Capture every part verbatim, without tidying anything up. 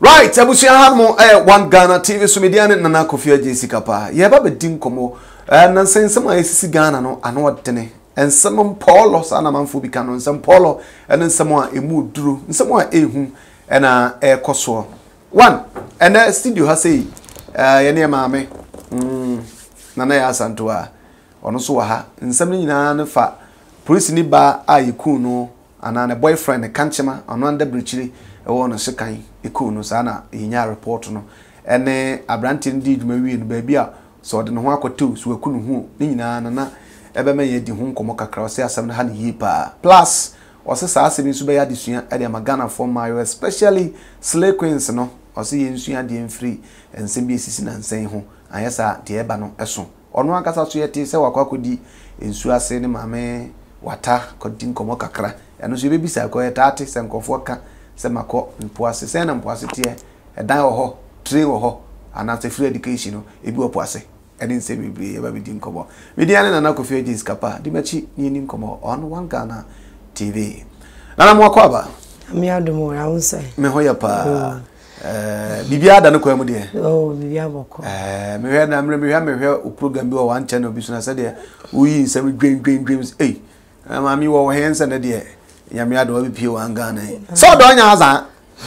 Right, abusia ha mo eh one Ghana T V so media na na Kofi Agyapong pa. Ye ba bedi nkomo eh na nsensem ayesisi Ghana no ano odene. Ensem Paulo sana manfo bi kanu nsem Paulo ene nsem a emu duru nsem a ehu ena ekoso. One, ene studio ha sei eh ye ne maame mm na na ya asanto a ono so wa ha nsem nyina ne fa police ni ba ayiku no ana ne boyfriend kanchema ono anda brichiri ewo no sekan iku no sana yinya report no ene abranti ndi dwuma wie no ba bia so de no ho akotew so aku no hu ni nyina na na ebe me ye di hu nkomo kakra o se asem na ha ne yi pa plus o se sa asem so be ya disua e de magana for my especially slay queens no o se ye nsua de mfiri ensem bi esisi na nsen ho ayesa de eba no eso ono akasa so ye ti se wakwakodi ensu ase ne maame wata kodi nkomo kakra eno so be bisa ko etate se nkofo ka se mako mpoase se na mpoase tie edan wo ho train wo ho ana se free education no ebi wo poase edin se bibiri e ba bi din kobo media ne na Kofi Agyapong di machi ni ni komo on one Ghana T V nana mo akwa me adomo ra unse me hoya pa eh bibia da no kwa mu de oh bibia boko eh me hwe na me hwe me hwe o program bi wo one channel bi so na se de uyi se dream dream dreams eh mami wo hen se na de yami ado bi pie one Ghana so do nya azan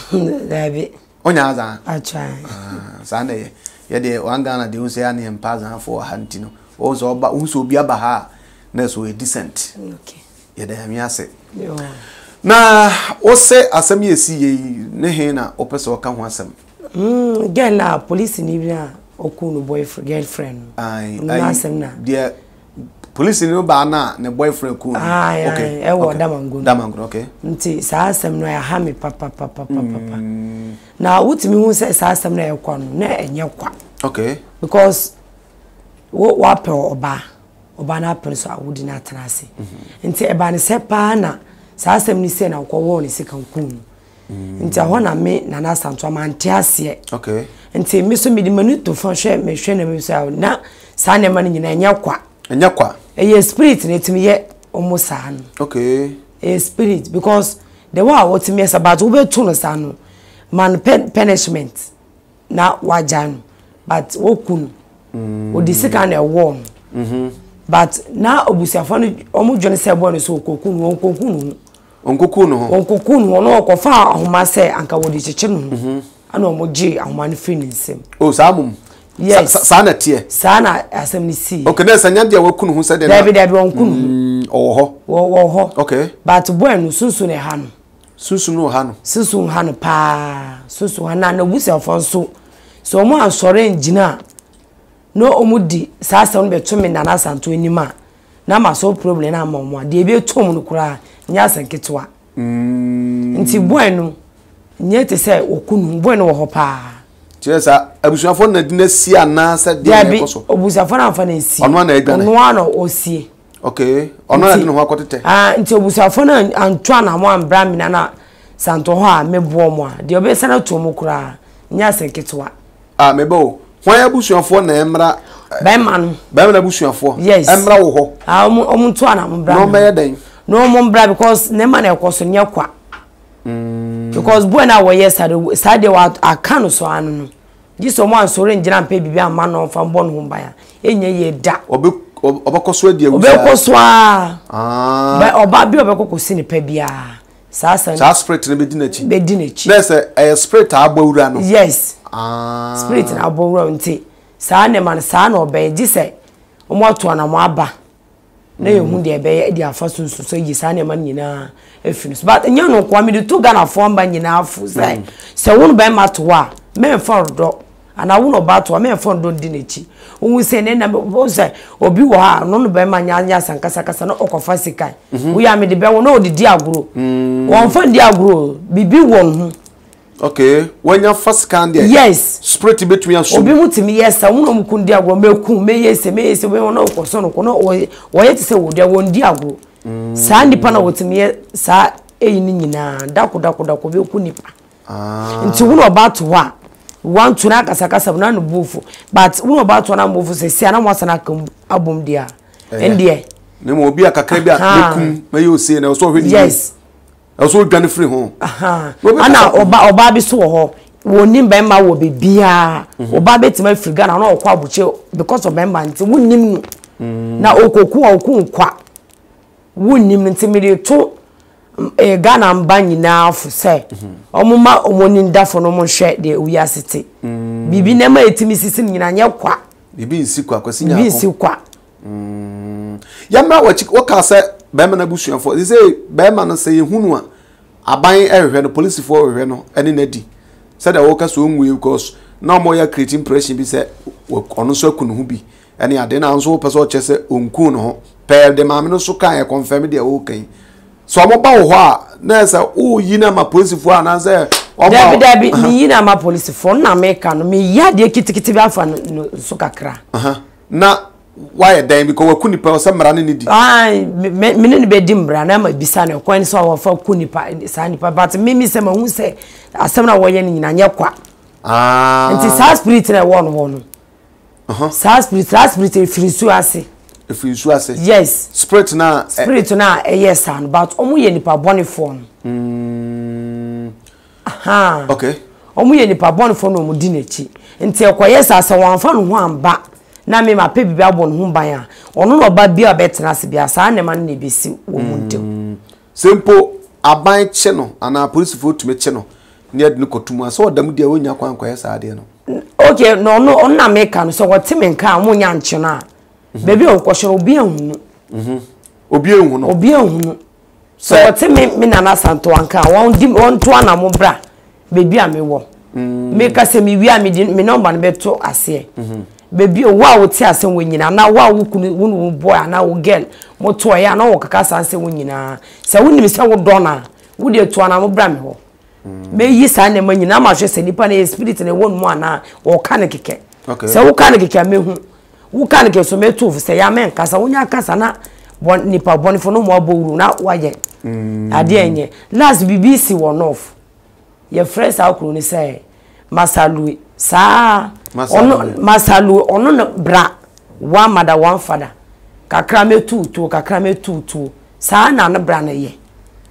dabi onya azan a try ah sande ye ye de one Ghana de unse ya ne mpazan for hantino o so ba unso obi aba ha na so e decent okay ye de yami ase yo na o se asem ye si ye ne he na o pese o ka ho asem mm girl na police ni bi na okunu boyfriend girlfriend ai na asem na de police ni ba na ne boyfriend ku okay e wo damangun damangun okay nti sa asem no ya ha me papa papa papa na utimi hu se sa asem na ekwa no na enye kwa okay because wo wa pe oba oba na pe so awudi na atanase nti e ba ne se pa na sa asem ni se na kwa wo ni se kan kun nti aho na me na na santo amante ase okay nti me so me di manu to fon hwe me hwe na me so na sa ne ma ni nyina enye kwa enye kwa e spirit na etimi ye omusa no okay a spirit because the wa what me is about we to no sa no man punishment na wajanu but okunu mm. odi sika na ewo mhm but na obusiafo no omu dwene se bo no so kokunu onkokunu onkokunu onkokunu ono okofa ahoma se anka wodi cheche no mhm ana omu gi ahoma no fini nsem oh samum yes sa na tie sa na asem ni si okay na sanya dia wakunu hu se de na David David onkunu mm oh ho wo ho okay but bueno sunsu ne ha no sunsu no ha no sunsu ha no pa sunsu ha na na obusiafo nso so omu ansore njina no omudi sa sa no beto me na na santo enima na ma so problem na ma mo de ebe tom no kura nya sanketwa mm nti bueno nye te se okunu bueno wo ho pa chesa abusuafo na dina si ana sa de ekoso obusiafo na afa na si ono na egane ono ano osie okay ono na dina ho akotete ah nti obusiafo na antwa na mo ambra mi na na santo ho a mebo mo a de obe sana to mo kura nya sanketwa ah mebo hwan abusuafo na emra Bema no. Bema na abusuafo. Yes. Emra wo ho. Ah omu omu to ana mbra. No me den. No omu mbra because ne ma na ekoso nya kwa. Mm. Because boy na wo yes ade sade wa aka no so anu no. Ji so mo ansore njira mpa bibia ama no fa mbo no humba enye ye da. Obe obekoso ade awusa. Obekoso a. Ah. Ba oba bi obekokosi ne pa bia. Sa sa. Sa spirit ne be di na chi. Be di na chi. There's a spirit abawura no. Yes. Ah. Spirit na abawura nti. Sa ne man sa na obe ji se omo ato na mo aba na ye hu de ebe de afa sunsu so yi sa ne man nyina efinu but nya no kwa me de to Ghana fo mba nyina afu sai se wonu be mato wa me fo do ana wonu ba to me fo do di nechi wu se ne na bo sai obi wo ha no no be ma nya nya sankasa kasa na okofa sikai wu ya me de be wo na odidi aguro won fa di aguro bibi won hu okay when you first can there yes spirit between us obi mutimi yes awuno mukundi agro meku meyese meyese we wona okoso no kono wo yete se wo de won di agro sa nipa na wotimi sa eyi ni nyina dako dako dako be ku nipa ah nti wuno ba to wa want to na kasa kasa na no bufu but wuno ba to na bufu se sia na mo sana kam abom dia endie ne mo obi akakra bi a mekum meyo se na so hwe ni yes also dwane free ho aha ana oba oba bi so ho wonim be ma wo be bia oba betima friga na na okwa abuche because of member nti wonim na okoku oku nkwa wonim nti me to e Ghana mba nyina afu se omuma omoni ndafo no mo hwe de wiasete bibi na ma etimi sisi nyina nye kwa bibi nsi kwa kwasi nya bibi nsi kwa mm yamra wachi waka se be ma na busuafo they say be ma no se yehunu a aban ehwe no police for ehwe no ene na di said that waka so nwe because na mo ya create impression bi se ono so akunu hu bi ene ade na nso pese o chese onku no ho per de ma me no so kan e confirm de o kan so mo ba wo ho a na say o yi na ma police for na say o ba Dabi mi yi na ma police for na me kan no me ya de kitikiti bi afa no so kakra aha na why then because we kuni pa so mra ne di ah me ne be di mra na ma bisa na kwan so wo fa kuni pa sa ni pa but me mi se ma hu se asem na wo ye ni nyina nye kwa ah nti sa spirit na wo no wo no aha sa spirit sa spirit frisu ase frisu ase yes spirit na spirit na eh, yes and but omu ye nipa boni for no mm aha okay omu ye nipa boni for no mu di nechi nti ekoye sa ase wan fa no ho amba na me ma pe bibi abon ho ban a ono no ba bia betena se bia sa ne ma ne besi wo mu ntem sempo aban che no ana police for to me che no ne ade no kotum ase odam dia wonya kwan koye sa ade no okay no no on na me ka no so wote me nka mo nya nche na bebi o kwosho obi ehunu mhm obi ehunu obi ehunu so wote me me nana santo anka won di won to ana mo bra bebi a me wo me ka se me wi a me di me number no beto ase mhm bebi o wa wote ase wonyina na wa wo kunu wo boy na wo girl mo to ya na wo kaka sanse wonyina se wonim se wo do na wo de to ana mo bra me ho me yi sa na manyina ma hwe se nipa na spirit na won mu ana wo ka ne keke se wo ka ne keke me hu wo ka ne keke so me to se ya men kasa wonya kasa na bon nipa bonifo no mo abowuru na waye ade enye last B B C one off your friends akuru ni say masalu sa ono masalu ono no bra one mother one father kakra me tu tu kakra me tu tu sa na na bra na ye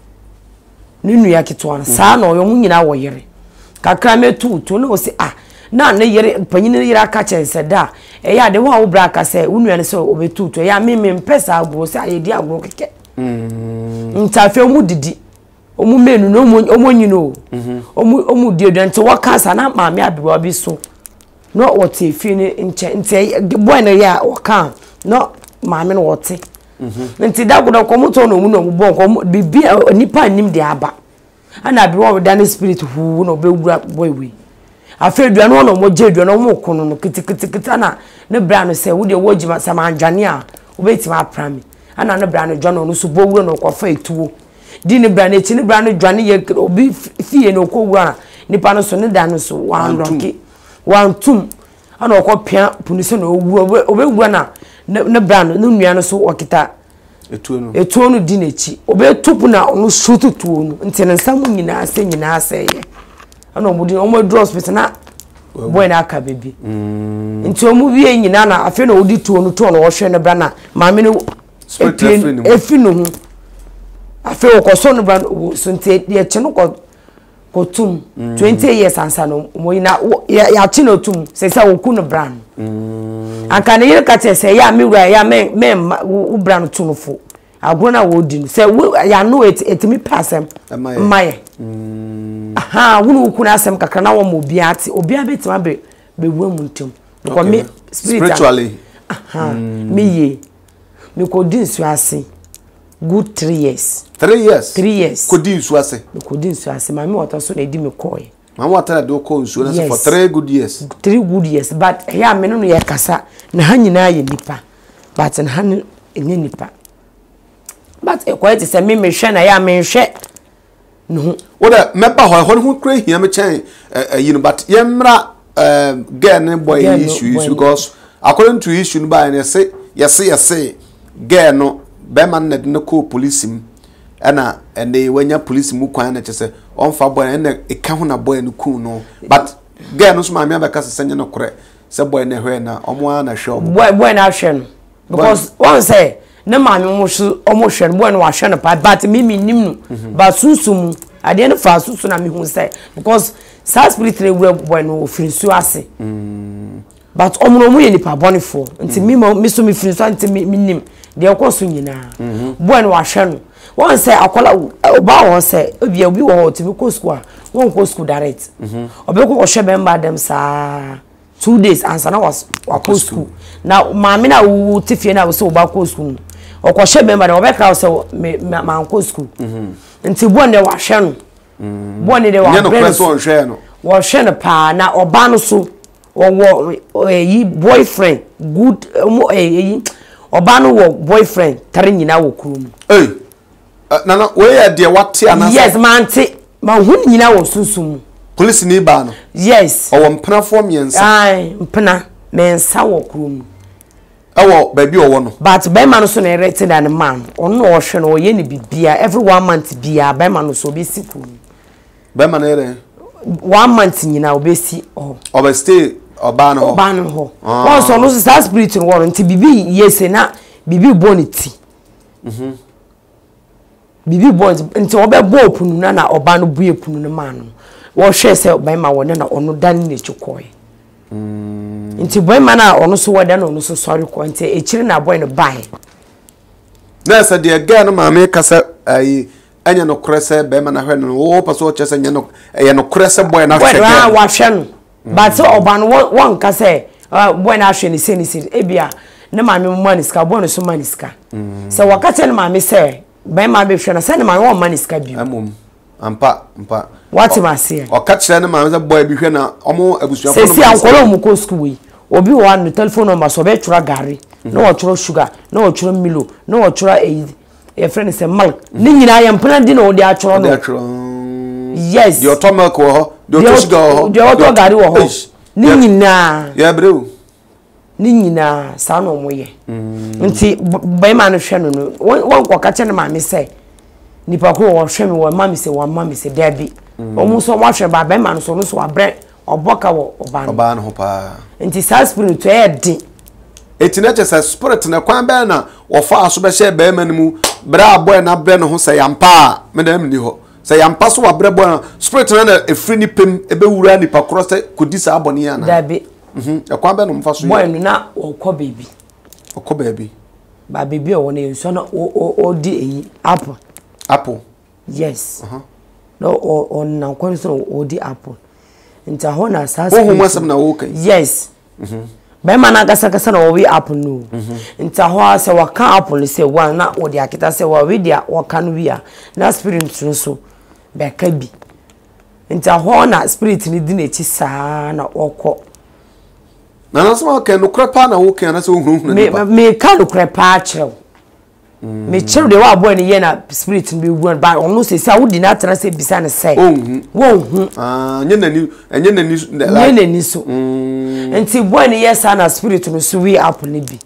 ninu ya kitwan sa na oyo nyina wo yere kakra me tu tu no se ah na na yere panyin yere aka chense da e ya de wo wo bra ka se unu ya so obetu tu ya me me mpesa agro se ayedi agro keke mm ntafe mu didi omu menu no omu nyino omu omu die de nti waka sa na ma me abiwa bi so no wote fi ni nche nti boy na ya waka no ma me no wote nti da godo ko muto no mu no mu bon ko bibi nipa nim de aba ana abiwa we dan spirit hu no be wura boy we afa dua no no mo je dua no mo kono no kitikitikita na ne bra no se wo de wo jima sama anjane a wo betima aprami ana ne bra no dwa no so bo wura no ko fa etuo di ne bra ne chi ne bra no dwane ye obi fie no ko wura nipa no so ne da no so wan roki wan tum ana ko pia punise no wura obe wura na ne bra no nua no so okita etuo no etuo no di ne chi obe tupu na no shotu tuo no nti ne nsam nyina ase nyina ase ye ana omudi omo draw hospital na boy na aka baby mm nti omu wie nyina na afi na odi tuo no tuo no wo hwe ne bra na maame no efi no hu afi o ko so no bra so nti ye che no ko ko tum twenty years ansa no mo ina ya chi no tum se se wo ku no bra mm aka ne yire ka che se ya me wura ya me me wo bra no tu no fo agro na wo di no se ya no etimi passem maye mm aha wonu ku na asem kakra na wo mo bia ati obi abetima be be wo mu ntem because me spiritually aha me ye me ko di nsu ase good three years three years three years ko di nsu ase me ko di nsu ase ma me wato so na di me koy ma wato do ko nsu na for three good years three good years but ya me no ye kasa na ha nyina ye nipa but na ha ne nipa but e quite say me me hwe na ya me hwe no oda meba ho ho ho kra hia me chen you know but yemra um girl boy issue because according to issue by na say yes yes girl no be man na de ko police m ana ene wanya police mu kwan na chese on fa boy na e ka ho na boy no ku no but girl no so ma me abeka sesenya no kore se boy na hwe na omo na hwe boy boy na hwe no because one say na ma me mo so omo hwe no boy no wa hwe no pa but me me nim no but susum ade no fa susu na me hu say because sa spirit na wura boy no ofirinsu ase mm but omuno mu ye nipa bonifo nti mi mi so mi firinsu nti mi nim de okoso nyina boy no wa hwe no won say akola oba won say obi obi wo to bi ko school won ko school direct obi ko hwe member dem sa two days answer na was wa ko school na maami na wo tifie na wo say oba ko school okwo hwe member dem obi ka say ma ko school nti boy ne wa hwe no boy ne de wa no press on hwe no wo hwe no pa na oba no so wo yi boyfriend good eh oba no wo boyfriend tare nyina wo kurum eh nana we ya de wate anasa yes man te ma hu nyina wo sunsum police ni ba no yes o wo mpena form yensa ai mpena mensa wo kurum awo baby owo no but be man so na rete than man ono wo hwe no ye ne bibia every one month bia be man so be si kurum be man ere one month nyina obesi oh obe stay oba no oba no ho won so no sa spirit no won nti bibi yese na bibi boniti mhm bibi boys nti obe bo opunu na na oba no bu epunu no man no wo hwe se oba ma won na ono dan ne chukoi mm nti boy man na ono so wada na ono so sorry ko nti echiri na boy no bai na se de ga no ma me kasa ai anya no krese be man na hwe no wo paso chese nya no ye no krese boy na hwe ga wa hwe no but so oba no won kasa boy na hwe ni se ni se ebia ne ma me maniska boy no so maniska se wakati ne ma me se be ma be hwe na se ne ma won maniska bi amom ampa ampa what ma se o ka kire ne ma se boy bi hwe na omo abusua ko no se si ankolo mu ko school yi obi wo an telephone number so be chura gari no wo chura sugar no wo chura milo no wo chura e e friend say milk ni nyina ya mpana di na wo de achoro no yes the automatic wo ho the auto sugar ho the auto gari wo ho ni nyina ya brew ni nyina sa no mo ye nti bai ma no hwe no no won ko ka che ne ma me say nipa ko wo hwe me wo ma me say wo ma me say dabi o mu so mo hwe ba bai ma no so no so abre oboka wo oba no oba no ho pa nti sa spirit to e di etina che sa spirit na kwan ba na wo fa aso be she bai ma no mu bra boy na bre no ho say yampa me na mni ho say yampa so wa bre boy na spirit na na efri ni pem ebe wura nipa kro say kodisa aboni ya na dabi mhm e kwan ba no mfa so boy no na okọ baby okọ baby ba baby o na enso na o o di eyi apple apple yes uh-huh no o o na kwan so o di apple nta ho na sa o ho mwasam na wo kai yes mhm ba ma na gasa gasa na o wi apple no nta ho se wa kan apple se wa na o di akita se wa wi dia wa kan wi a na spirit no so ba ka bi nta ho na spirit ni di na chi sa na okọ na na so ka no krepa na wo kan na se wo hunu hunu me me ka no krepa chew me chew de wa boy ni ye na spirit ni bi ba onu se sa wo di na tra se bisa ne se ohun wo hu ah nye nani enye nani nye nani so nti boy ni ye sa na spirit no so we apple ni bi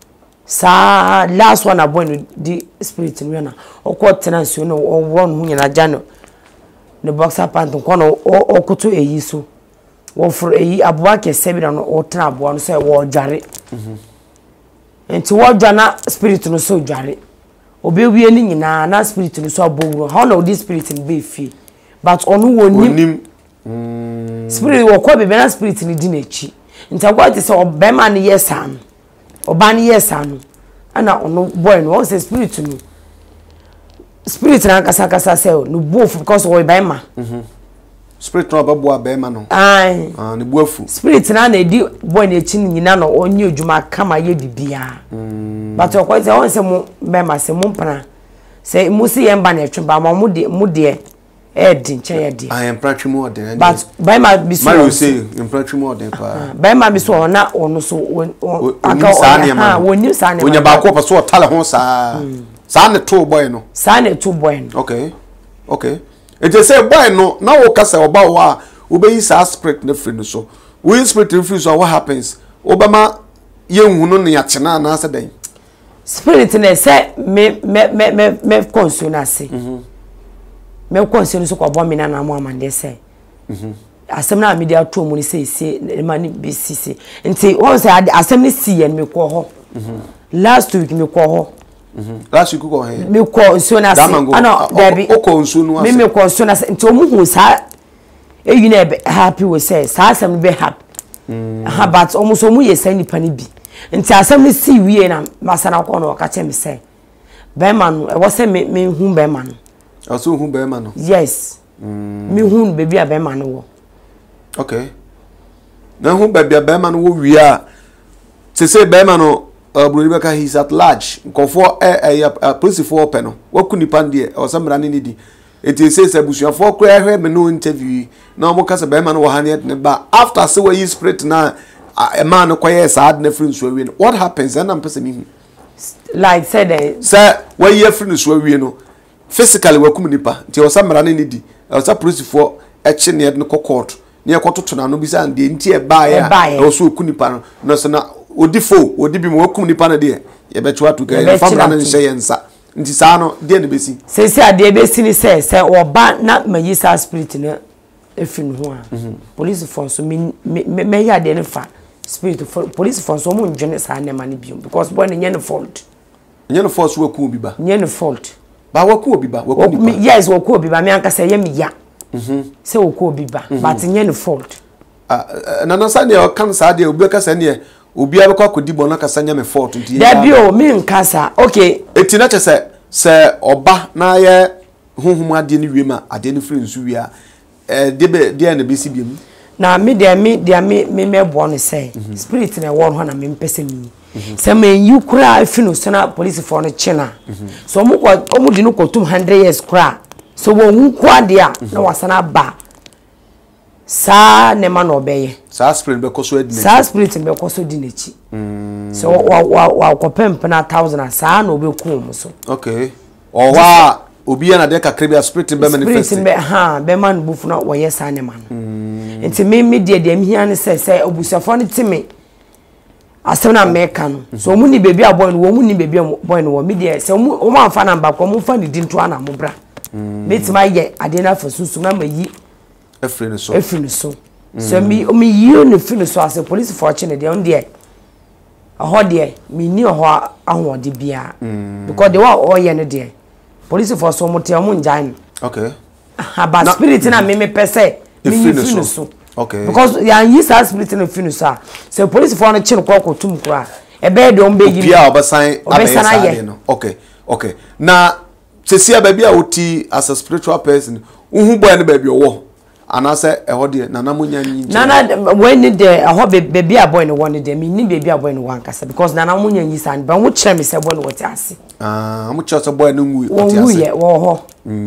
sa last one na boy no di spirit ni na okọ tena so no o won hu nyina jano ne boxer pant ko no okoto eyi so wo for eyi aboa kese bi na no o tena aboa no say wo dware mhm enti wo dwana spirit no so dware obi wie ni nyina na spirit no so abowuro how na odi spirit ni be fi but onu wonim mm spirit wo ko be na spirit ni di na chi enti agwa ti say obema ni yesan oba ni yesan ana onu boy no say spirit no spirit na kasa kasa say no bofu because wo bema mhm spirit no babu abema no ai ah ne buafu spirit na na edi boy na echi nyina no onye odwuma kama ye bibia mm but o kwese won se mo bema se mo mpana se musi ye mba na etweba ma mo de mo de e di nche ye di I am practically more than but bema bi so Mario say in practically more than pa bema bi so na ono so aka ha woni sa ne onya ba ko pa so tale ho sa sa ne to boy no sa ne to boy no okay okay it just say boy no na wo kasa oba wa obeyi sa spirit na free no so we spirit free so what happens obama ye nhunu ne yachena na asa dan spirit na say me me me me consonance mhm me consonance so ko bo me na na mo amande say mhm asem na media to mu ni say say ma ni be sisi nti won say asem ni si ye me ko ho mhm last week me ko ho mhm last week ko he me ko consonance ana dabi o ko nsonu ase me me consonance nti o mu hu sa e you know happy we say sa asem be happy ha but almost omu ye say nipa ni bi nti asem ni si wie na masana ko no ka che me say be ma no e wo say me me hu be ma no aso hu be ma no yes me hu be bia be ma no wo okay na hu be bia be ma no wo wie a se say be ma no Brother he's at large. Confort a police for penal. What could you pandie or some running needy? It is says a bush for clear me no interview. No more cast a bearman or honey, but after so you spread now a man acquires sad friends will win. What happens? And I'm pessimic. Like said, sir, where your friends will win. Physically, we're coming nipa. Till some running needy. I was a police for a chin near no court. Near quarter to no bizan, the entire buyer, also kunipan, no sana. Odifo odibi mo wakum nipa na de ye betwa to ga famra na nhyɛ yensa nti saa no de na besi se se ade besi ni se se oba na mayisa spirit na efin ho a police force me me ya de ne fa spirit police force mo ndwene saa na ma ne biom because boy ne nyane fault nyane force wakum obi ba nyane fault ba wakum obi ba wakum nipa yes wakum obi ba me anka se ye me ya mhm se wakum obi ba but nyane fault ah na na sa ne o kan saa de obi ka sa ne obi abekọ akodi bo na kasa nya me fault nti da bio me nkasa okay eti na chese se oba na ye honhom ade ni wiema ade ni free nsu wi a eh de be de na be si biem na me de me de me me mebo no say spirit na won ho na me mpese mi se me yu kura afinu so na police for no chena so omu ko omu di no ko two hundred years kura so wo hu kwa de a na wasana ba sa ne ma no beye sa spirit be koso edi sa spirit be koso di nechi mm so wa wa wa ko pemp na one thousand sa na obe ku mu so okay o wa obi na de kakra bi spirit be manifest spirit be ha be man bufu na wo ye sa ne ma no enti me me de de mi hia ne se se obusafo ne timi asem na meka no so mu ni bebi aboy no wo mu ni bebi boy no wo me de se mu o ma fa na mba ko mu fa ni dinto ana mo bra metima ye ade na fa susu na mayi efrene so efrene so so mi mi yi no finu so as a police fortune de on de aho de mi ni ho ahode bia because the one all ye no de police force so mo te mo njan okay about spirit na me me pese mi ni finu so okay because ya yi sa spirit na finu so so police for no chin ko ko tum kura e be de on be yi bia obasan abesan no okay okay na sesia ba bia oti as a spiritual person uhu boy no ba bia wo anase eho de nana munya nyi nana when the eho baby aboy no one de me ni baby aboy no one kasa because nana munya nyi san ba wo kire me se boy no what ase ah mo kire se boy no ngu what ase wo ye wo ho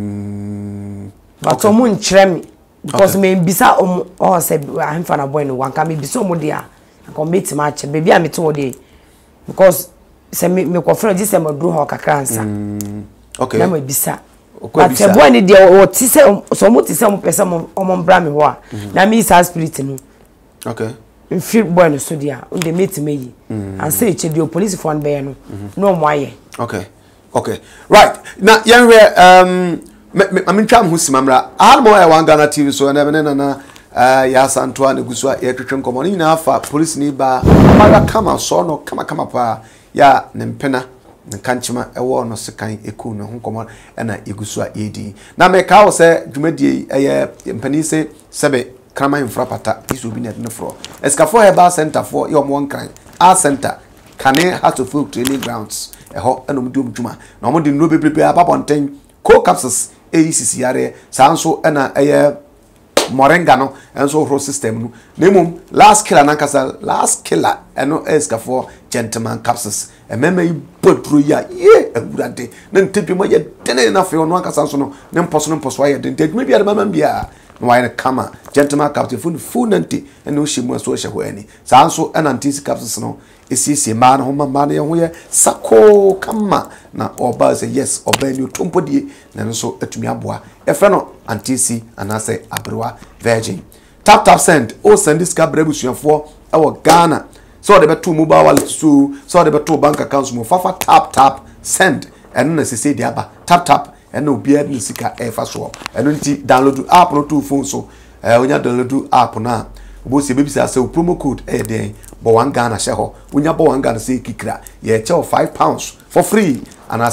mm but o mun kire me because me bisa o o se ahemfa na boy no one ka me bisa o mo de a ko meet match baby a me to de because se me me ko friend just se mo dru ho kakra nsa mm okay na me bisa but the boy ni there o ti se so mo ti se mo pese mo mo bra me ho a na me is spirit no okay in feel boy no so dia on the meet me yi and say che the police for an be no no mo aye okay okay right na yen we um I mean tram hu simamra all mo e wan Ghana T V so na be na na uh ya santo an eguso e twetwe nkomo ni na afa police ni ba ma kama so no kama kama pa ya ne mpena nkanchima ewo no sekan eku no nkomo na eguso a edi na me ka wo se dwumadie eye mpani se sebe krama infrapata isu bi net no fro escafo herbal center for your one kan a center kane heart of folk training grounds eho eno mdu mdwuma na mo de no bebrebe ababonten co capsules A C C yare sanso na eye moringa no enso horo system no nemum last killer nankasa last killer eno escafo gentleman capsules emema ibodro ya ye agurade na ntebi mo ye dene na fe ono ankasa so no ne mposo no mposo aye de ntedwuma bia de mama bia no why kama gentleman capsules full full nanti eno hyimu so hye ho ani sanso ena ntisi capsules no esisi ma na ho mama na ye ho ye sako kama na oba say yes oba ni otompodie na nso atumi aboa efe no antisi anase abrewa virgin tap tap send o send this card brebusuafo ewo Ghana so de beto mobile wallet so so de beto bank account mo fafa tap tap send eno na sese di aba tap tap eno obi ed ni sika e fa so eno nti download app no to phone so eh onya download app na bo se bebi sa promo code e den bo one Ghana she ho onya bo one Ghana se kikra ye che five pounds for free and I say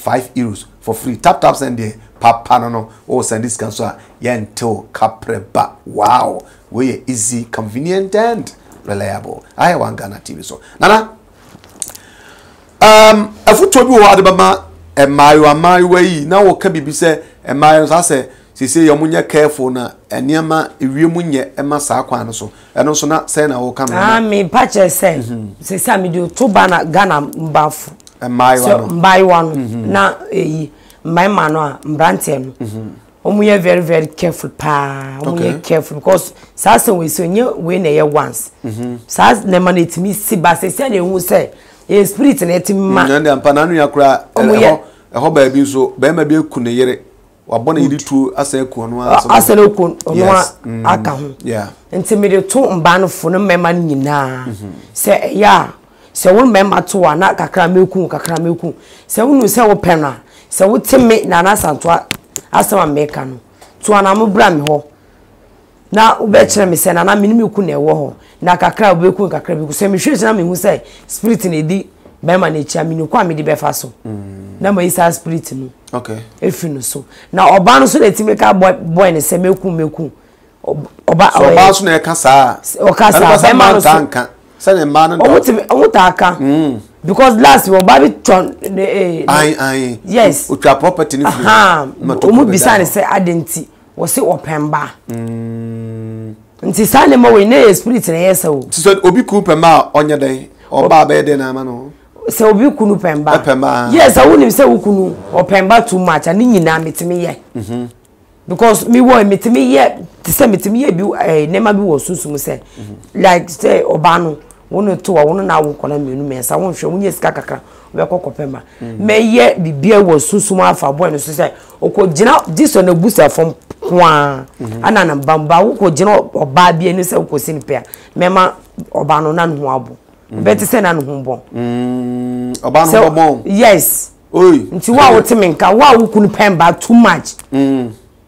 five euros for free. Tap tap send there. Papa no no. Oh send this can so yento kapreba. Wow. We easy, convenient and reliable. I want Ghana T V so. Nana. Um, a foot to be what about a mile and my way. Now what can be said a miles I say. She say you're munya careful na and yama if you munya Emma Sakwan so and also not saying I will come. I mean patches say say Sammy do two banner Ghana buff and my one buy one now eh my man Branton. We are very very careful pa we careful because Sasa we so you win a once. Sas ne man it me see but say who say a spirit and it man and pananu yakra a ho baby so be ma be ku ne yere wabona yiri tu aseku no aseku no aka ho yeah enti me de to mba no fo no mema nyina se ya se won mema to na kakra meku kakra meku se wonu se wo pena se wo teme na na santo asema meka no to ana mo bra me ho na ube kire me se na na minimi ku na ewo ho na kakra obeku kakra beku se me hwese na me hu se spirit na di bema na echi aminu kwa me di befa so na ma isa spirit no okay efinu so na oba no so na timeka boy boy ne se meku meku oba so oba so na eka saa o ka saa bema no tanka se ne ma no o muti o mutaka because last oba bi ton ai ai yes o twa property ni free ha o mu bisa ne se adenti wo se opemba mm nti sa ne ma we na spirit na yesa o so obi ku pemba onye den oba ba de na ma no se obi kunu pemba pemba yes I wouldn't say ukunu or pemba too much and nyina metimi ye mhm because me wo metimi ye to say metimi ye bi eh nema bi wo sunsun say like say obano wono to wono na wo kona menu mensa won hwe wonye sika kakra we kokko pemba me ye bibia wo sunsun afa boy no so say okogina this on abusa from kwa ana na bamba wo kogina oba bia no say okosi ni pe mema obano na no abo better say na no humbo mm oba no bomb yes oi nti wa wote menka wa wo kunu pemba too much mm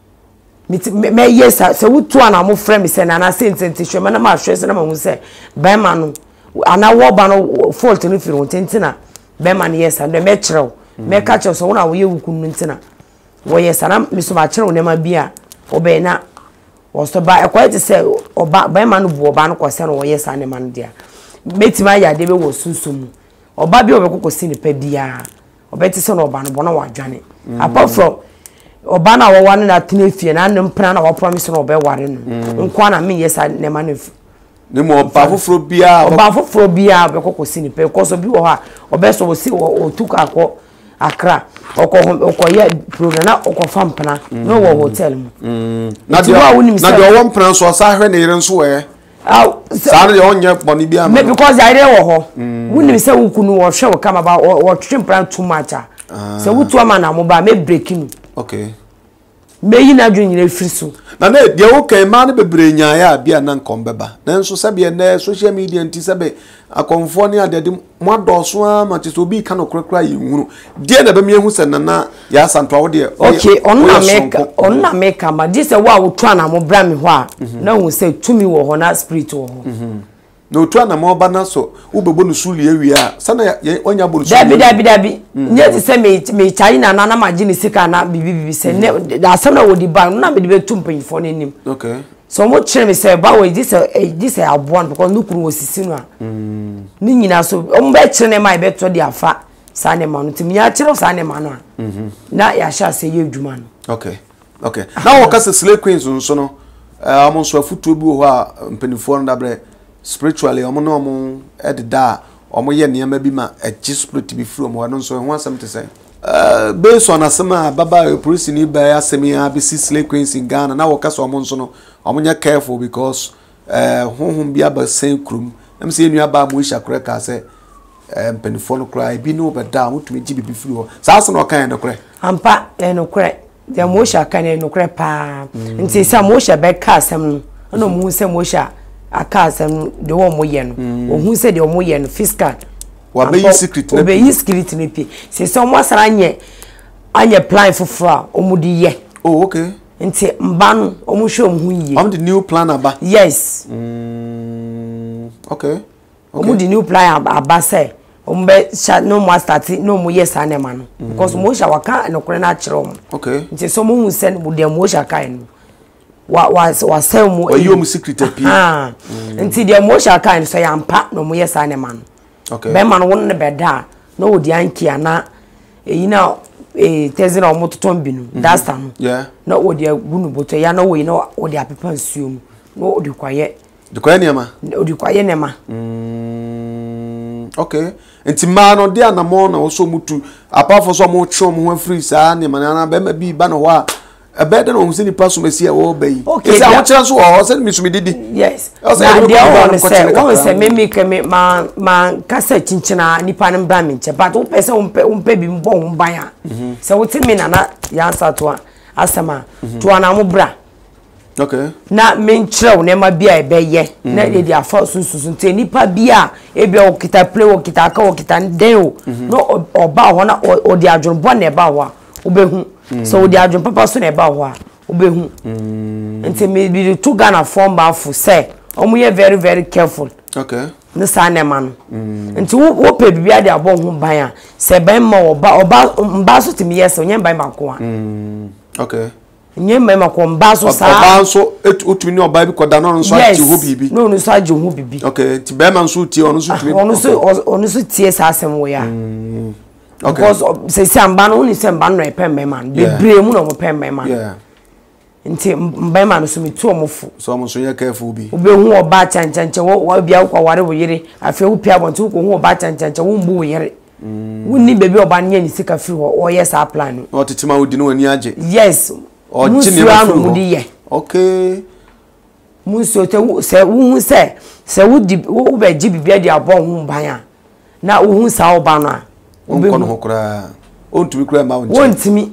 me me yes say wo to ana mo frame say na na sentence hwe na ma hwe say na ma hu say be ma no ana wo ba no fault no firi wontentina be ma no yes and me kyerɛw me ka kyerɛw so wo na wo ye wo kunu ntina wo yes na me so ma kyerɛw ne ma bia obe na wo so ba e quite say oba be ma no bu oba no kwose no wo yes ane ma no dia metima ya de be wo sunsun oba bi obekoko sini pa bia obeti se no oba no bona wadwane apart from oba na wo wane na tena fie na nnam pra na wo promise no obe ware no nkwa na me yesa ne ma no ne mo oba foforo bia oba foforo bia obekoko sini pa because obi wo ha obeso wo si wo tuka akọ akra okọ okọ ye program na okọ fampana no wo hotel mu na de na de wo mpran so sa hwe ne yire nso we ah sorry onye boni bia me because I dey wo ho woni say wo kunu wo hwe wo kama ba wo twempran too much ah say wo tu ama na mo ba me breaking okay me yi na dwun nyina firi so na na de wo kan ma na bebre nya ya bia na nkombeba na nso se bia na social media nti se be akonfo ne adede mo adoso ama ti so bi ka no krakra yi hunu de na be me hu se na na ya santo wo de okay on na make on na make ma di se wa wo tu ana mo bra me ho a na hu se tumi wo ho na spirit wo ho no tu ana mo ba na so wo bebo no suli awia sana onya bo no suli dabi dabi dabi nye ti se me me chai na na na maji ni sika na bibi bibi se ne da asem na wo di ba na me di be tumpan fo ne nim okay so mo chere me se ba we this this abon because nukuru osisi no a mm ni nyina so o mbe chere ne mai be to di afa sa ne ma no ti nya chere sa ne ma no a mhm na ya sha se ye adwuma no okay okay now wo kase slay queens nso no amo so afutuo bi wo ho a mpanifo no dabre spiritually omo no omo edda omo ye niam bi ma agi spirit bi furu omo no so ho asem te say uh based on asema baba police ni ba asemi ya bi slay queens in Ghana na wo kase omo nso no omo nya careful because uh honhom bi aba sen krum am se enu aba mo isha kure ka say mpanifo no kura bi no be da mutumi gi bi furu ho sa aso no kan no kure ampa no kure de mo isha kan no kure pa nti sa mo isha be ka asem no no mo se mo isha aka asem de wo mo ye no ohun se de wo mo ye no fiscal wa be secret na be secret na pi se so mo asara nye anye plan foforo o mo di ye oh okay nti mba no o mo hwe o mo yi am the new plan aba yes mm okay o mo di new plan aba say ombe sha no mo start no mo yes ane ma no because mo sha waka no kore na kire om okay nti so mo hu se no de mo sha kai no wa wa wa se mo wa yo mo secret api ah nti de mo sha kai no so ya mpa no mo yes ane ma no okay be ma no won ne be da no odi anki ana eyi na eh tezina o mototon binu that's time yeah na odi agunu boto ya na wo yi na odi apepa nsuo mu no odi kwaye de kwaye ne ma odi kwaye ne ma mm okay enti ma no de anamo na wo so mutu apart for so mo chom ho free sa ne ma na be ma bi ba no ho a ebe de no husini paso mesi e wo ba yi okay esa wo kira so o se mi so mi didi yes o se e go say won say me me ke me ma ma kasa chinchina nipa ne bra me nche but wo pese wo mpe bi mbo ho ban a se wo timi na na ya nsa to a asema to ana mo bra okay na me nchire wo ne ma bia e be ye na de dia fa sunsun nte nipa bia e bia wo kita play wo kita ka wo kita den o no oba ho na o de adwon bo na e ba ho a wo be hu so the adwon papa so na eba ho a obehu nti me bi to Ghana form ba fu say omo ye very very careful okay ne sa na ma no nti wo pe bibia de abo ho ban a se ban ma oba oba mba so timi yes onye ban ma ko a okay nye mma ma ko mba so sa oba so otumi ni oba bi ko da no so ati ho bibi no no so ati ho bibi okay ti be ma so ti ono so tumi ono so ono so tie sa asem wo ya okay because say say amba no ni say amba no e pembe man bebre mu no mo pembe man yeah nti mba man so mi tu omofu so mo so ye careful bi obe hu oba chanchanche wo bia kwa ware wo yire afi wo pia bontu ko hu oba chanchanche wo mbu wo yire wonni bebi oba ne ni sika free ho o yes a plan o titima wo di no ani age yes o chini no mu di ye okay mu so te se wo hu se se wo di wo be gi bibia di abon hu ban a na wo hu sa oba no a onkono ho kura ontumi kura ma wonche wontimi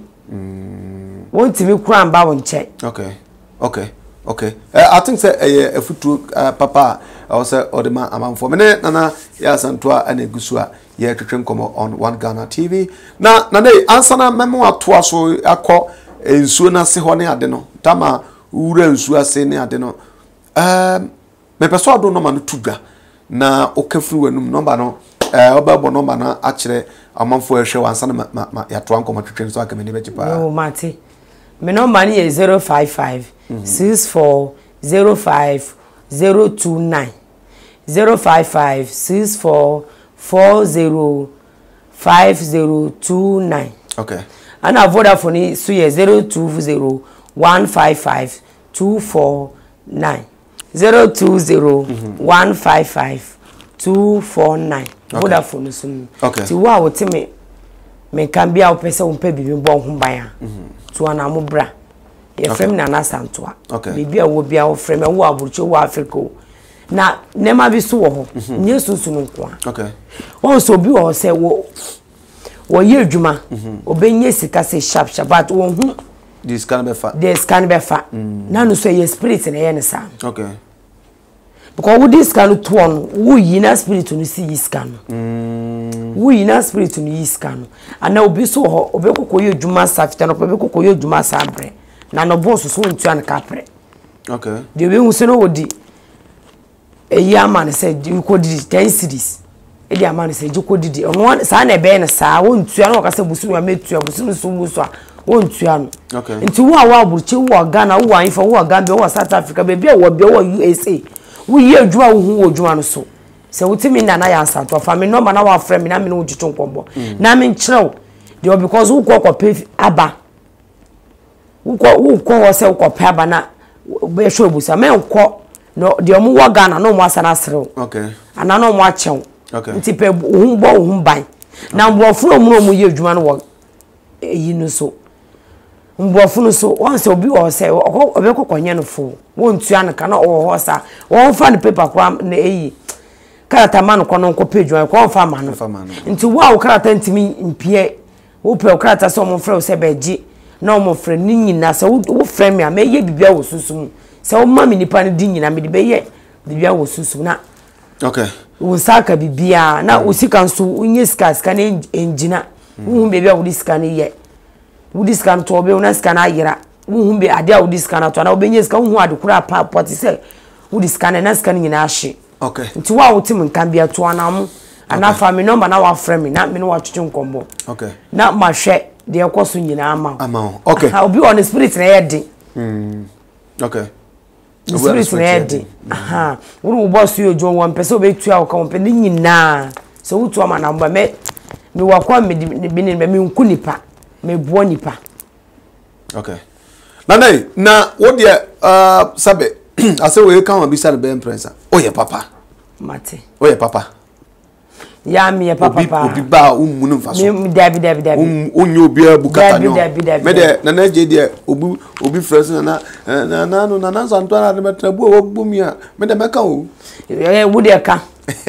mm wontimi kura mba wonche okay okay okay uh, I think say uh, a futu uh, papa I say odema amanfo me na ya santoa ana egusu a ye twetwe komo on One Ghana T V na na nei ansana memo atoa so akọ ensuo na se ho ne ade no tama wura ensuo ase ne ade no um me peso ado no ma no tudwa na okafiri wanum number no eh obabo number na a kire amanfo ehwe wansana ma ya toa nkomo twetwe so aka me ne beji pa no mate me number ni zero five five six four zero five zero two nine zero five five six four four zero five zero two nine okay and a Vodafone so ye zero two zero one five five two four nine zero two zero one five five two four nine Vodafone so okay ti wa wote me me kan bia wo pese wo mpa bibi bo ho ban a to ana mo bra ye frem na na santoa bibi a wo bia wo frem wo aburcho wo Africa na nema bi so wo ho nye susu no kwa okay won so bi wo se wo wo ye adwuma obenye sika se sharp sharp but wo hu this can be fa this can be fa na no so ye spirit na ye ne sa okay because wo this can to on wo yi na spirit no si scan mm wo yi na spirit no yi scan ana obi so ho obi kokko ye adwuma safita no obi kokko ye adwuma sabre na no boss so ntu an kapre okay de we hu se no wodi eyi amane se di ko di ten cities e di amane se ji ko di ono sa na ebe na sa wo ntu an wo ka se busu wa metu busu so busu a wo ntu an okay nti wo a wo aburche wo Ghana wo anfa wo Gambia wo South Africa be bia wo bia wo U S A wo yi adwuma wo hu wo adwuma no so se wo timi na na ya nsa to fa me no ma na wa frame na me no wututu nkombo na me nkyerɛw de because wo ko pay aba wo ko wo ko wo se wo ko pay aba na be hwe busa me nko no de omo wo Ghana no mo asana serew okay ana no mo achew okay nti pe hu bo hu ban na mbofo mu no mu ye adwuma no wo eyi no so mbofo no so won se obi wo se obe kokonye no fo won tua no kana o ho sa won fa no paper kwa na eyi karata man ko no ko page won ko fa ma no nti wo karata ntimi mpie wo pe karata so mo frɛ se beji na mo frɛ ni nyina se wo frɛ me a me ye bibia wo susum se wo ma me nipa no di nyina me de be ye bibia wo susum na okay wo saka bibia na wo sika nso unye sika sika na enjina wo hu bibia wo di sika na ye wo di sika to obe wo sika na ayira wo hu be ade a wo di sika na to na obenye sika wo hu ade kura pa poti se wo di sika na na sika nyina ahye okay nti wa wo tim nkan bia to anam ana fa me number na wa frame me na me no wa twetwe nkombo okay na ma hwe de ekoso nyina ama ama okay obi on spirit na yedi mm okay spirit na yedi aha wuru boss yo jo won pese obetu a wo ka won pe ni nyina so wutu ama na mba me me wakwa me bi ni me nku nipa me buo nipa okay na nay na wo de uh sabe ase we kan bi sa be impressa oye papa mate oye papa ya mi ya papa papa obi ba ummu no mfaso mi dabi dabi dabi um onyo obi abukata nyo me de na na je de obi obi fresh na na na no na na santo na de metrabu wo bumia me de meka o eh wo de ka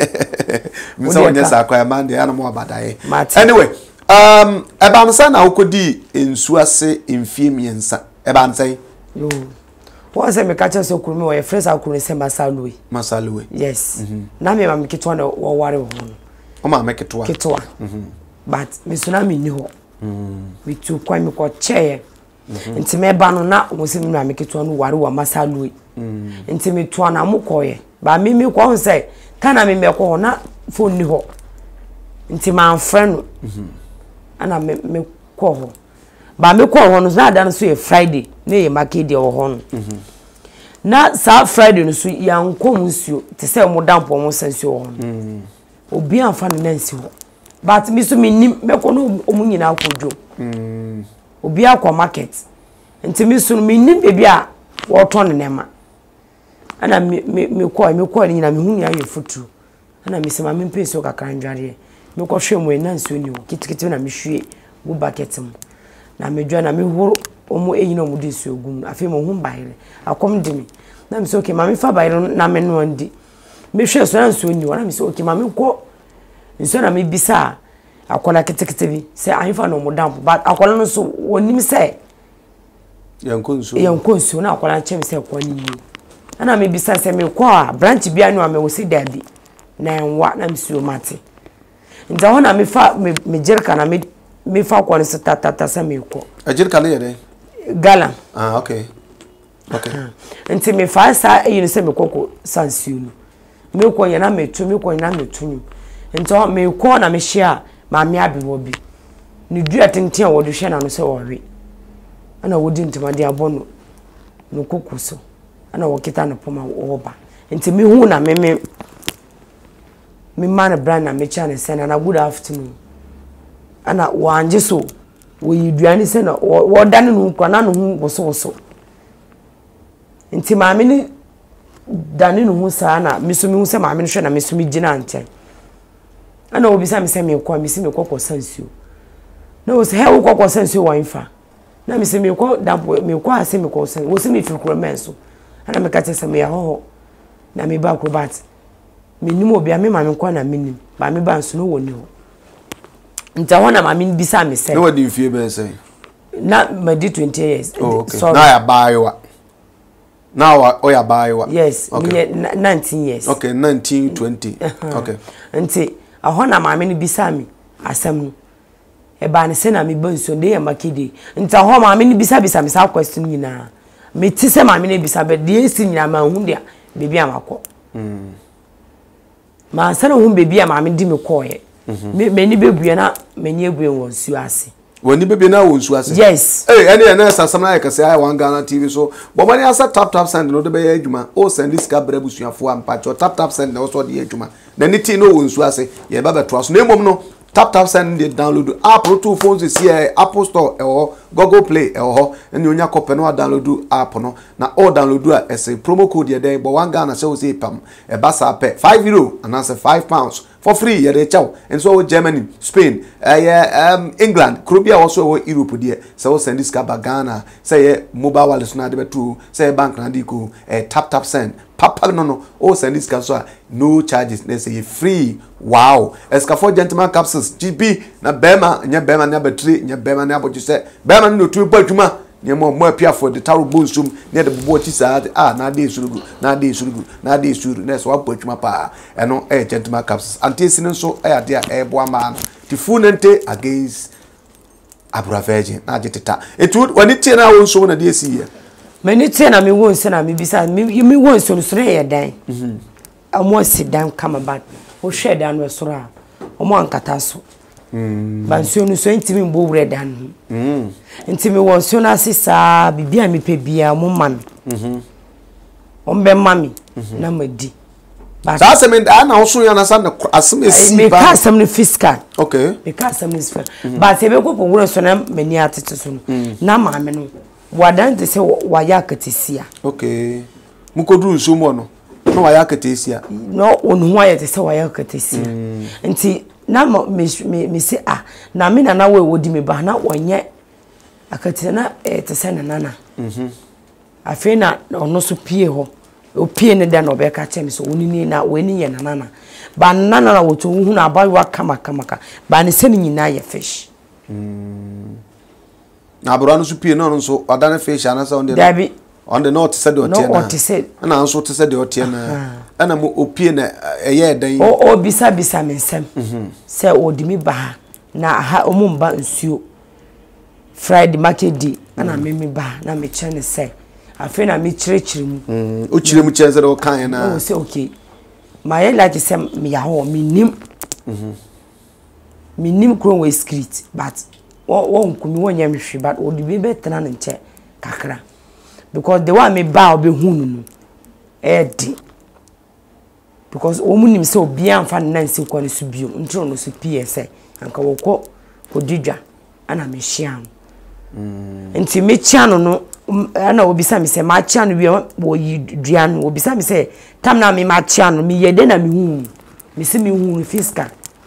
mi so nya sa kwa man de ana mo abadaye anyway um eba nsa na ukodi ensu ase emfie miensa eba nsa yo wọ́n sẹ́ mi kàchẹ́ sọ kùrùmí wọ́n yẹ fresh akùrùmí sẹ́ masalue masalue yes na mi ma mi kitwa na wọ́n wari wọ́n o ma me kitwa kitwa but mi suna mi ni ho mi tu kwa mi ko che nti me ba no na mo se mi na mi kitwa no wari wa masalue nti mi tu na mo ko ye ba mi mi ko say kana mi me ko na phone ni ho nti ma friend ana me me ko ho ba me ko ho no na da no so ye Friday na ye market de ho no na sa Friday no so ya nkom nsuo te se mo dampo mo sansuo ho no obi anfa no nansi ho but mi so mi nim me ko no omu nyina akodwo mm obi akwa market nti mi so mi nim bebi a wo to ne nema ana mi mi ko mi ko nyina mi hu nyina ye futu ana mi se ma mi mpenso kakra ndware mi ko hwe mo nansi oni ho kitikiti na mi hwe go bucket mu na me dwa na me horo omu eyina omu de su ogum afi mo hu baire akom de mi na mi so okay ma mi fa baire na me no ndi me hwe so nansi oni wa na mi so okay ma mi ko nso na me bisa akola kitikiti bi se anfa no mo damp but akola no so wonim se yankonso yankonso na akola chem se ko ni ana me bisa se me ko a branch bia no me wosi dabi na enwa na msuo mate nda hona me fa me jerka na me me fa ko ni tata se me ko ajirka le yede gala ah okay okay nti me fa sa eyi se me kokko sansuo no me ko yana me tu me ko yana me tu nti me ko na me hia ma me abi wo bi ni dua tenten wo de hwe na no se wo we ana wo di ntima de abono no kokuso ana wo kita no poma wo ba nti me hu na me me me man brand na me cha ne se na good afternoon ana wanje so wo yiduani se na wo dane no kwa na no hu woso woso nti ma me ni dane no hu sa na me so me hu se ma me hwe na me so me gina ante ana obi sa me se me kwa me se me kokko sansuo na wo se he wo kokko sansuo wan fa na me se me ko dampo me ko ase me ko san wo se me fi kuro menso ana me ka se me ya ho na me ba akrobat me nim obi a me ma me ko na me nim ba me ba nso no woni ho nta ho na ma me bi sa me se na wadi fie be se na ma di twenty years oh, okay. so na ya baiwa now o ya baiwa yes okay. nineteen years okay nineteen twenty okay nti aho na ma me ni bi sa me asem no e ba ne se na me bonso de ya makide nta ho ma me ni bisa bisa me sa question nyina me ti se ma me ni bisa be de esi nyina ma hu dia bebi amakọ mm ma sana hu bebi ama me di me koye me me ni bebu na me ni ebu won su ase woni bebi na won su ase yes eh ene ene sasam na yakase ai wan Ghana T V so bo mani asa tap tap send no de be adwuma o send this card busuafo ampacho tap tap send na o so de adwuma na ni ti no won su ase ye ba be to aso na emom no tap tap send the download app two phones is here Apple Store or Google Play or and you nyako no download app no na all download as a promo code ye there but one Ghana say say Apam e basa pe five euro and answer five pounds for free ye dey chow and so Germany Spain uh, um England Caribbean also Europe there so send this ka Ghana say mobile wallet na dey true say bank na dey go tap tap send papa no no oh send this so no charges they say free wow escafo gentleman capsules G B na bema nya bema na battery nya bema na aboju say bema no tu badwuma nya mo mo apia for the taro bonsum nya de bobo chi sa ah na dey surugu na dey surugu na dey suru na so abodwuma pa eno eh gentleman capsules antesi nso eh ade a eh boa ma ti funente against abura virgin na jeteta etu wani tie na won so na dey si here many tie na me won se na me bisa me me won so no so na ye dan mhm amo si dan come back o hwe dan no so ra omo ankata so mm ba nsuo no so ntimi mbo wure dan mm ntimi won nsuo na sisa bibia me pe bia mo man mhm ombe mami na madi ba sa se me na ho so ya na sa na asem esi ba me ka asem no fiscal okay me ka asem no fiscal ba se be ko po wure so na mani atete so na ma me no wadan te se wa ya katesia okay mukodru nsuo mo no na wa ya katesia no onu wa ya te se wa ya katesia nti na me me me se ah na me na na we wodi me ba na wonye akate na te se na nana mhm afi na ono so pie ho o pie ne da na obeka che me so onini na weni ye na nana ba nana na woto hu na abawa kama kama ka ba ne se ni nyina ye fish mm na abro no so pie no so odane fish ana so onde dabi on the north said the otie na na nso te said the otie na ana mo opie na eye dan o o bisa bisa mensem se odimi ba na ha omumba nsuo Friday market day ana memi ba na me chene se afi na me chirechire mu mm o chire mu chenze do kan na o se okay my like se me ya ho me nim mhm me nim kron we script but won kumi wonya me hwe but odibi betena ne nche kakra because the one me ba obe hunu no e di because omunim se obi amfa na nse kwa ne so bio ntro no so pie se anka wokọ kodidwa ana me hia mm nti me chia no no ana obisa me se ma chia no wi wo yi dua no obisa me se tam na me ma chia no me yede na me hu me se me hu fiscal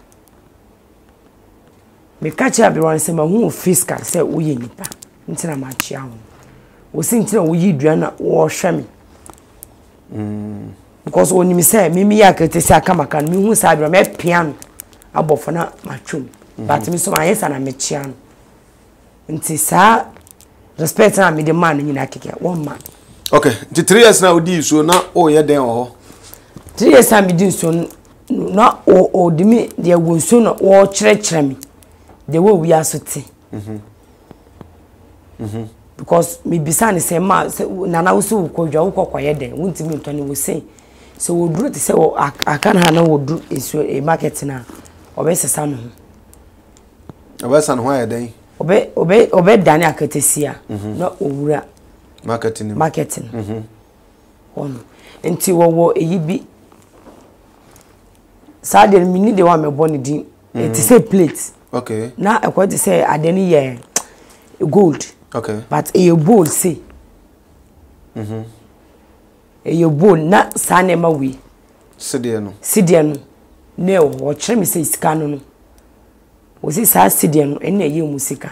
me catch up wan se ma hu fiscal se wo ye nipa nti na ma chia ho wo se nti na wo yi dua na wo hwe me mm because oni me say me me yakete say akamaka me hu say bra me piano abofo na matwum but me so ma yesa na me chia no nti sa respect na me de man nyina keke one man okay nti three years na odi so na o ye den ho three years na me di so na o o di me de wonso na wo kire kire me de wo wi asote mhm mhm because me bisane say ma na na wo so ko dwa wo kokwaye den wonti me ntone wo say so wo duro te say wo akan ha na wo duro esu e market na obesesa no obesa no ho ya den obe obe obe dani akatesia na owura marketing marketing mhm ono enti wo wo eyibi sa de mini de wa me boni din it say plate okay na ekwo te say adeni ye gold okay but e bowl say mhm e bowl na sa na ma wi sidie no sidie no ne wo kire me say sika no no wo si sa sidie no ene ye musika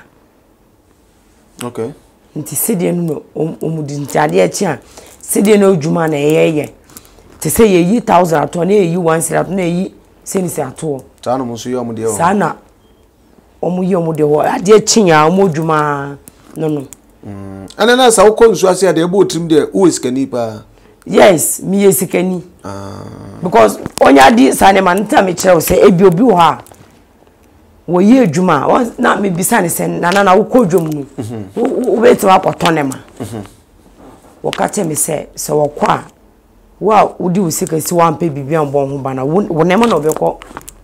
okay nti sidie no omudi ntade e chi a sidie no adwuma na ye ye te say ye yi one thousand ato na ye yi one hundred ato na yi senisi ato ta no mo so ye omde ho sa na omu ye omde ho ade chinya omodwuma no no mm ana na sa wo konsu ase ade ebo trim de wo iskani pa yes mi yesikani ah because onya di sa ne man ta me kire wo say ebi obi wo ha wo ye adwuma na me bisane se na na na wo kodwom no wo beti wa potone ma wo ka te me se se wo kwa wa udi usika si wa mpe bibia mbon ho bana wo ne ma na obekọ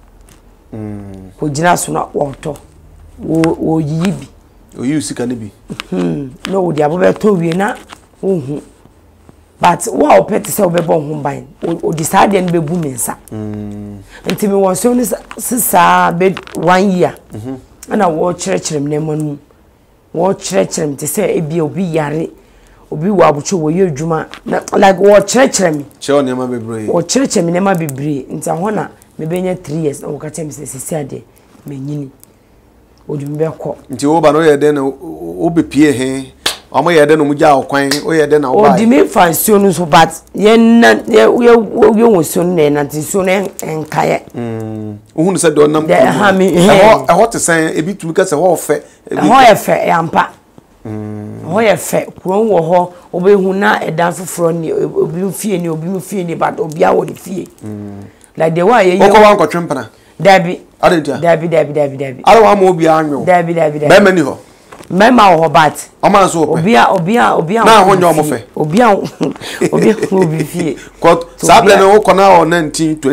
mm ko jina so na wo to wo wo yibi o yi usika ne bi hmm no wo di abobe to wie na wo hu but wa opete se obebo ho ban o decide ne bebu mensa mm nti me won so ni sisa be one year mhm ana wo kirekirem ne manu wo kirekirem te se ebi obi yare obi wa abucho wo ye adwuma like wo kirekirem che ne ma bebre wo kirekirem ne ma bebre nti ahona me benya three years na wo ka tem se sisi ade menyini odumbe ko nti wo ba no ye den wo be pie he omo ye den no mu ja okwan wo ye den na wo ba odimi fancio no so but ye na ye ye wo so ne na ti so ne enkaye mm ohun se do nam de ha mi e ho te sen ebi tumi ka se ho fe ho ye fe e ampa mm ho ye fe kuro wo ho obehu na edan foforo ni obi fie ni obi fie ni but obi a wo ni fie mm like the way ye wo ko wan ko twempana dabi adentia dabi dabi dabi dabi ara wa mo obi anwo dabi dabi dabi be mani ho mema wo bat o ma so pe obi a obi a obi a na ho nyo mo fe obi a obi obi fie ko sable na wo ko na o nineteen twenty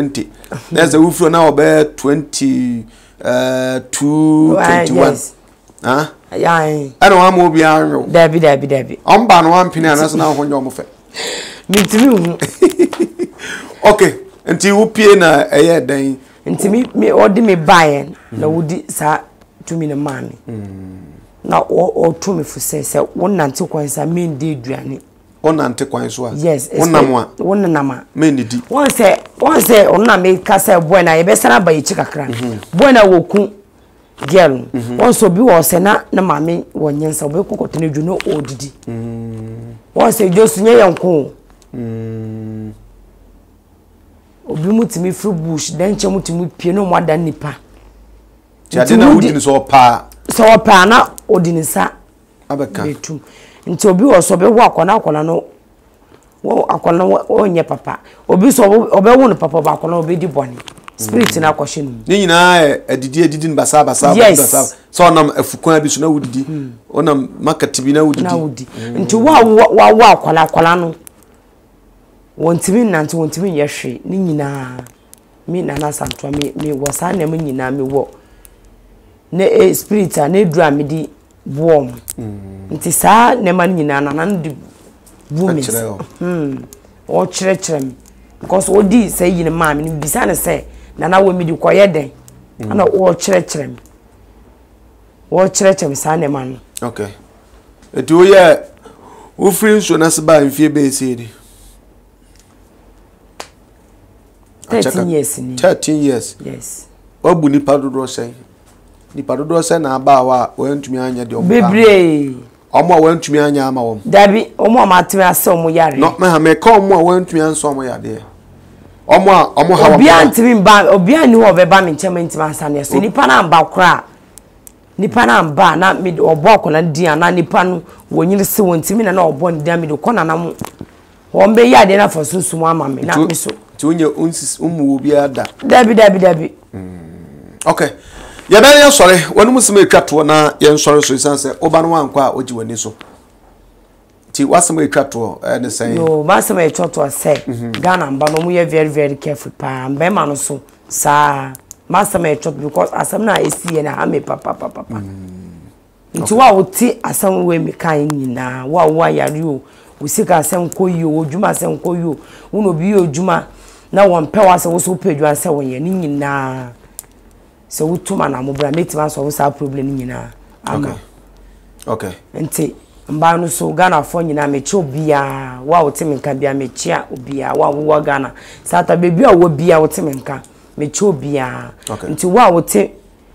There's a wufro now about twenty uh two twenty-one. Huh? Yeah. I don't want more beyond Debbie, Debbie, Debbie. I'm ban one penny and that's now when you're mofe. Me too. Okay, until you pay na a year then. Until me me order me buying, na would sa to me the money. Now or to me for say say one nanti kwansa me ndi aduane. One nanti kwanso. Yes, one namwa. One nama. Me ndi. One say one say onna me ka say boy na ye be sana ba ye chikakra. Boy na wo ku girl won so bi wo se na na mame wonyensa obe kokoto na dwuno odidi mm won se josu nye yanko mm obi mutimi free bush dan che mutimi pie no mo dan nipa jade na wudi so pa so pa na odini sa abeka betum nti obi wo so be wo akona akona no wo akona wo nye papa obi so obe wo no papa ba akona obi di boni spirit na kwahye no ni nyina adidi adidi basa basa basa so onam afukwan bi so na wudidi onam market bi na wudidi na wudi nti wa wa wa akwala akwala no wontimi nanti wontimi yehwe ni nyina mi na na santo mi mi wasa na mi nyina mi wo ne spirit na edura mi di boom nti sa ne ma nyina na na di boom hmm o chere chere mi because odi say yin ma mi bisa na say na na wo mi di koye den ana o chere chere mi wo chere chere mi sa ne ma no okay eti o ye wo free so na se ba mfie be se di thirteen years ni thirteen years yes obu ni padodo sen ni padodo sen na aba wa wo ntumi anya de omo bebre omo wo ntumi anya ama wo dabi omo amatwe ase omo yare no me ha me ka omo wo ntumi anso omo yade omo a omo ha wa obi antimi ba obi ani ho be ba me nchema ntima asane so nipa na mba kra nipa na mba na me obo akola di ana nipa no wonyiri se wontimi na na obo ndi me de kona na mo wo mbe yade na fosunsu mo ama me na me so ti onye onsis umu obi ada dabi dabi dabi okay ya bele ya sore wonu musime twato na ye sore so isan se oba no wankwa a oji wani so ti wasime twato eh ne sen yo wasime twato se Ghana mba no mu ye very very careful pa mbe ma no so sa masame twato because asam na esi na ha me papa papa papa nti wa oti asam we me kan nyina wa wa yare o usika asam koyi o djuma asam koyi o uno bi o djuma na won pe wa se wo so pe djuma se won ye ni nyina se wutuma na mobra metima so wo sa problem nyina ama okay nti mba no so Ghana fo nyina me che obia wa wote me nka bia me chia obia wa wo Ghana sata bebi a wo bia wote me nka me che obia nti wa wote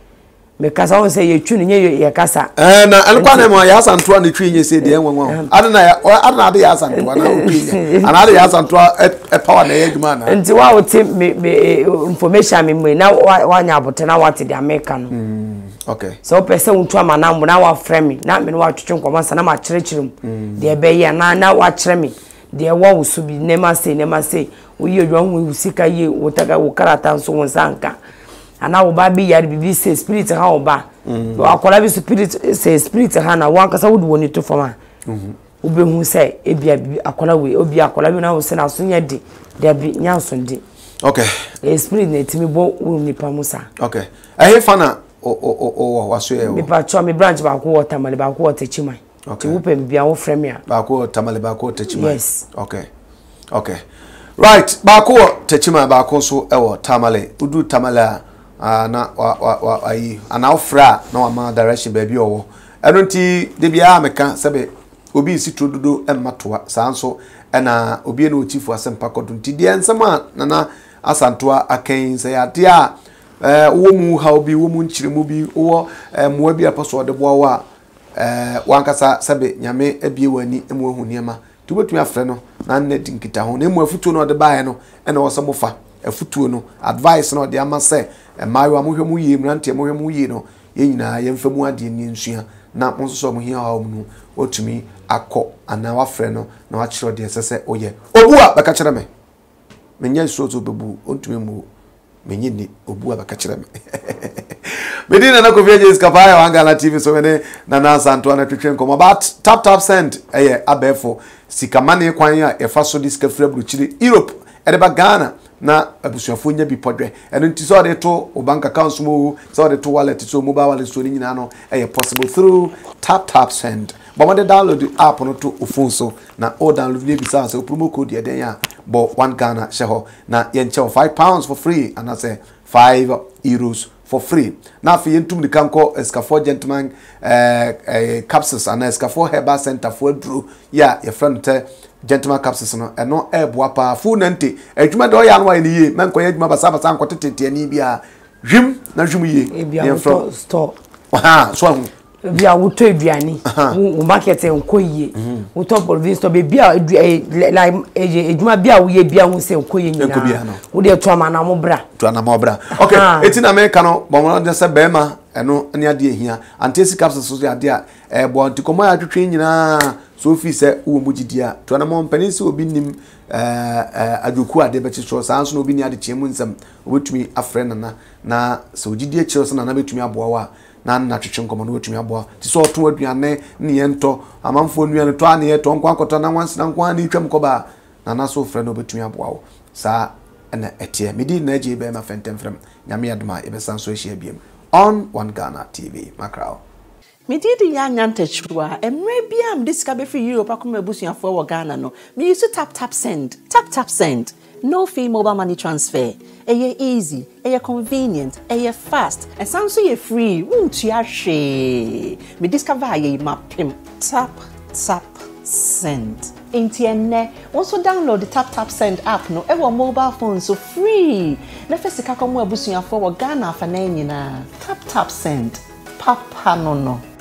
me kasa won se ye twu ne ye kasa eh na alkwa na mo ya santoa ne twi nye se de enwanwa adana ya adana de ya santoa na opinion ana de ya santoa e power na ye djuma na nti wa wote me information me me na wa nya abote na wate de America no okay so person untu ama na mo na wa frame na me no wa twetwe nkoma sa na ma kyerɛkyerɛm de be ye na na wa kyerɛ me de wa wo so bi ne ma se ne ma se wo ye dwa hu usika ye wo taga wo karata nso won sanka ana wo ba bi yare bibi se spirit ha wo ba akola bi spirit se spirit ha na wan kasa wo do woni to fama mhm wo be hu se ebia bibi akola we obi akola bi na wo se na so nya de de bi nya so de okay e spirit na timi bo wo nipa musa okay eh fana o o o waso ye wo mi pa cho mi branch ba ko water male ba ko water chimai okay wo pe bia wo frame ya ba ko tamale ba ko water chimai yes okay okay right ba ko water chimai ba ko so e wo tamale udu tamale ah na wa wa ayi ana ofra na wa ma direction ba bi owo eno nti de bia ameka sebe obi si trododo emmatoa sanso ena obi ena ochifu asempa kodo nti de ensema na na asantoa akan se ya de a eh wo mu ha obi wo mu nchiremu bi wo moa bi apaso de boa wa eh wankasa sebe nyame abie wani emu ehu niema ti wetumi afre no na nne dinkita ho na emu afutuo no de baaye no ena wo semofa afutuo no advice no de amase emayo amohwe mu yie mrante amohwe mu yie no ye nyina ye mfamu ade ni nsua na monso so mo hia ha mu otumi akọ ana wafre no na wachiro de sese oye obu a baka kire me menya so so bebu ontumi mu menye ni obu a baka kire me medina na ko vieje skapaya wanga na T V so mene na na santo na twetwe nkomo but tap tap send eye abefo sikamane kwan a efa so diska frabru chiri Europe edeba Ghana na abusuafo nya bi podwe eno nti so de to o bank account mo so de to wallet so mobile wallet so ni nyina no e possible through tap tap send but when they download the app no to o phone so na o download ni bisa so promo code ye den ya bo one Ghana sheho na ye nche five pounds for free and I say five euros for free. Now for yentum the kanko escafo gentleman uh, uh, capsules and escafo herbal center for drew yeah your friend te gentleman capsules no e no e boa pa fu nante adwuma de o ya no wa ni ye man ko adwuma basa basa nko tete ani bia hwim na hwim ye bia to store aha so hu bia wo to aduani wo market enko yie wo to province to be bia like adwuma bia wo ye bia wo se enko ye nyina wo de to amana mo bra to ana mo bra okay etina me ka no bo mo de se bema eno ne ade ehia antesi capsules so ade a e bo antikomo ya twetwe nyina so fi se wo mu gidia to ana mo mpani se obi nim eh adwoku ade be chicho sanso no obi ni ade chemu nsam obetumi afre nana na se ogidie chiro se nana betumi aboa na na twetwe nkomo no betumi aboa ti so to aduane ne yento amamfo nuane to ane yeto nkwa nkota na wansi na nkwa ne twam koba na na so fre no betumi aboa wo sa na etie medi na je be ma fentem frem nyame yadma e be sanso ehia biem on One Ghana T V Macau. Me did the young antechua, and maybe I'm this cabin for Europe. I come a bushing for Ghana. No, me used to tap tap send, tap tap send. No fee mobile money transfer. A easy, a convenient, a fast, and sounds so free. Won't you share? Me discover ye map him. Tap tap send. Internet. Also download the tap tap send app. No, every mobile phone so free. Na first ka come a bushing for Ghana for nine na. Tap tap send. Papa no no.